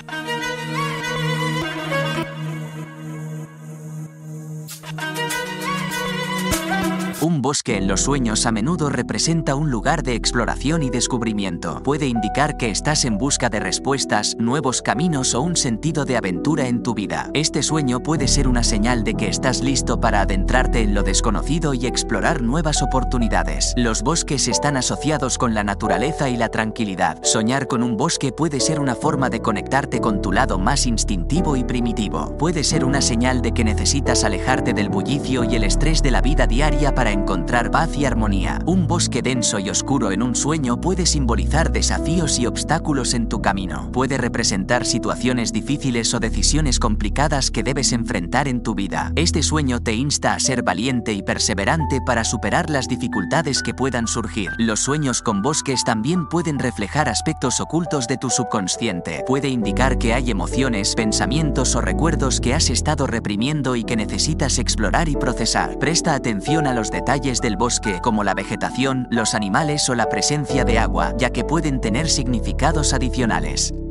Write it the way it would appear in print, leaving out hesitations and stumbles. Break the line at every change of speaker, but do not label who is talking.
Un bosque en los sueños a menudo representa un lugar de exploración y descubrimiento. Puede indicar que estás en busca de respuestas, nuevos caminos o un sentido de aventura en tu vida. Este sueño puede ser una señal de que estás listo para adentrarte en lo desconocido y explorar nuevas oportunidades. Los bosques están asociados con la naturaleza y la tranquilidad. Soñar con un bosque puede ser una forma de conectarte con tu lado más instintivo y primitivo. Puede ser una señal de que necesitas alejarte del bullicio y el estrés de la vida diaria para encontrar paz y armonía. Un bosque denso y oscuro en un sueño puede simbolizar desafíos y obstáculos en tu camino. Puede representar situaciones difíciles o decisiones complicadas que debes enfrentar en tu vida. Este sueño te insta a ser valiente y perseverante para superar las dificultades que puedan surgir. Los sueños con bosques también pueden reflejar aspectos ocultos de tu subconsciente. Puede indicar que hay emociones, pensamientos o recuerdos que has estado reprimiendo y que necesitas explorar y procesar. Presta atención a los detalles del bosque, como la vegetación, los animales o la presencia de agua, ya que pueden tener significados adicionales.